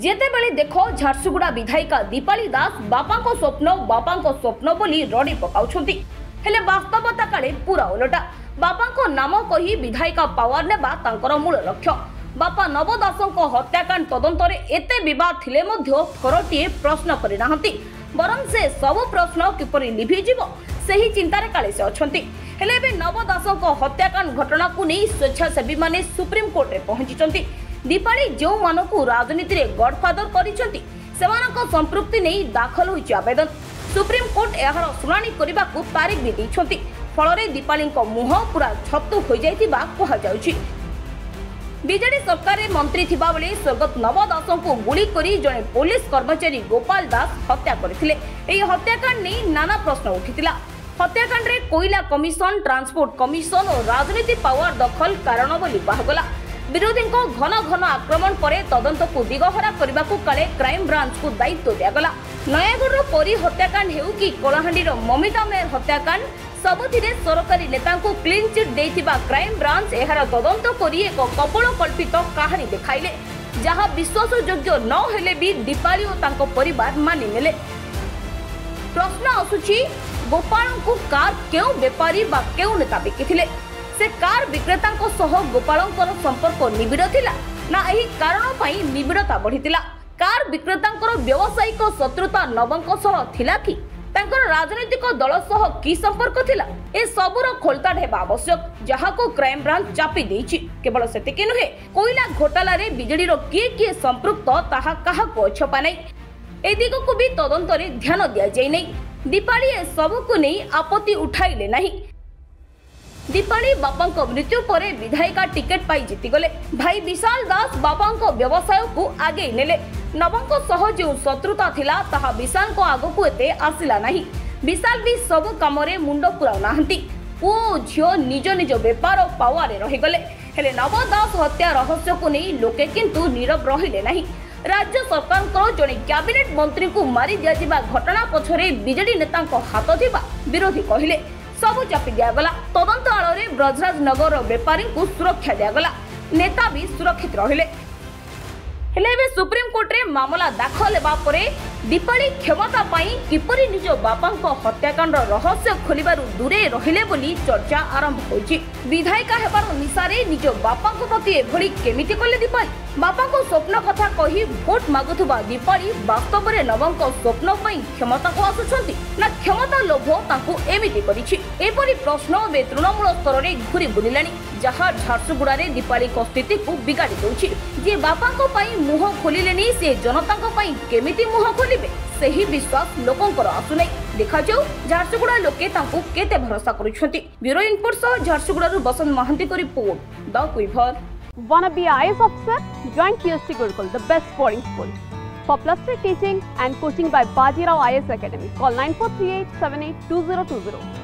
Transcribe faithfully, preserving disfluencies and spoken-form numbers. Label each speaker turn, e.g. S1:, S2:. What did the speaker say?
S1: जेतेबेले देख झारसुगुड़ा विधायिका दीपाली दास बापा को स्वप्न बापा को स्वप्न बोली रड़ी पकाउछंती हेले वास्तवता काले पूरा उलटा बापा को नाम कही विधायिका पावर नेबा तांकर मूल लक्ष्य। बापा नव दासों हत्याकांड तदंतरे एते विवाद थिले मध्य थरटीए प्रश्न करिनाहंती बरं से सब प्रश्न किपरि लिभिजिवो सही चिंतार काले से अछंती। हेले बे नव दासों हत्याकांड घटना को नहीं स्वेच्छासेवी माने सुप्रीम कोर्ट रे पहुंचीचंती। दीपाली जो मानकु राजनीति रे गॉडफादर करिसंती सेमानक संपृक्ति नहीं दाखल होइछ आवेदन। सुप्रीम कोर्ट एहार सुनानी करिबा को तारीख भी दैछंती। फलरे दीपाली मुह पूरा छत्तु हो जाइतिबा कहा जाउछि। बीजेडी सरकार रे मंत्री थिबा बेले स्वर्गत नव दासों को गुली करी जने पुलिस कर्मचारी गोपाल दास हत्या करथिले। एही हत्याकांड नै नाना प्रश्न उठितिला। हत्याकांड रे कोयला कमिशन ट्रांसपोर्ट कमिशन और राजनीति पावर दखल कारण बोली बाहगला। विरोधी को घन घन आक्रमण पर तदंत को दिगहरा करने को काले क्राइम ब्रांच को दायित्व दिगला। नयागढ़ परी हत्याकांड हेउ कि कलाहांडीर ममिता मेयर हत्याकांड सबुथिरे सरकारी नेता को क्लीन चिट देथिबा क्राइम ब्रांच एहार तदंत करी एक कपल कल्पित कहानी देखाइले जहां विश्वासयोग्य न हेले भी दीपाली और तांको परिवार मानि नेले। प्रश्न आसुची गोपाल को कार केउ व्यापारी बा केउ नेता बिकिथिले से कार विक्रेता गोपाल संपर्क निबिड़ थिला ना एही कारण पई निबिड़ता बढ़ितिला। कार विक्रेता व्यावसायिक शत्रुता नवंक सह थिला कि तांकर राजनीतिक दल सह की संपर्क थिला ए सबुर खोलताड हेबा आवश्यक जहा को क्राइम ब्रांच चापी देछि। केवल सेतिके नुहे कोयला घोटाला रे बिजेडी रो किए किए संपृक्त ताहा काहा को छपा नै ए दिग को भी तदंत रे ध्यान दिया जाय नै। दीपाली ए सब को नै आपत्ति उठाइले नाही। दीपाली बापा मृत्यु पर विधायिका टिकेट पाई जीतीगले। भाई विशाल दास बापा व्यवसाय को आगे नेले। नवंक सह जो शत्रुता थिला ताहा विशाल को आग को एते आसिला नाही। विशाल भी सब काम रे मुंड पुराउ नाहंती। ओ झियो निज निज व्यापार पावर रहीगले। हेले नव दास हत्या रहस्य को नहीं लोके किंतु नीरव रहिले नाही। राज्य सरकार को जने कैबिनेट मंत्री को मारी दिया जिबा घटना पछरे बीजेडी नेता को हाथ थिबा विरोधी कहिले सबु चापी दिगला। तदंत आଳରେ ब्रजराज नगर व्यापारी को सुरक्षा दिगला। नेता भी सुरक्षित रहिले। हेले बे सुप्रीम कोर्ट रे मामला दाखल हेबा परे दीपाली क्षमता पाई किपरि निज बापांको हत्याकांड रहस्य खोलिबारु दूरे रहिले बोली चर्चा आरंभ होइछि। विधायिका हेबार निसारे निज बापांको प्रति एभଳି केमिति कले दीपाली बापांको स्वप्न कथा कही भोट मागुथबा दीपाली वास्तव रे नवंक स्वप्न पई क्षमता को आसुछंती ना क्षमता लोभ तांको एमिति करिछि। एपरि प्रश्न बे तृणमूल स्तर रे घुरी बुलिलानी जहा झारसुगुड़ा रे दीपाली को स्थिति को बिगाड़ी दउछि। जे बापांको पई मुह खोलिलेनी से जनतांको पई केमिति मुह खोलिबे सही विश्वास लोकंकर आसुनै। देखा जाऊ झारसुगुड़ा लोके तांको केते भरोसा करूछंती। ब्यूरो इनपुट सह झारसुगुड़ा रु बसंत महांती को report the quiver.
S2: Wanna be I A S officer? Join P S C Gurukul, the best boarding school. For plus three teaching and coaching by Bajirao I A S Academy, call nine four three eight seven eight two zero two zero.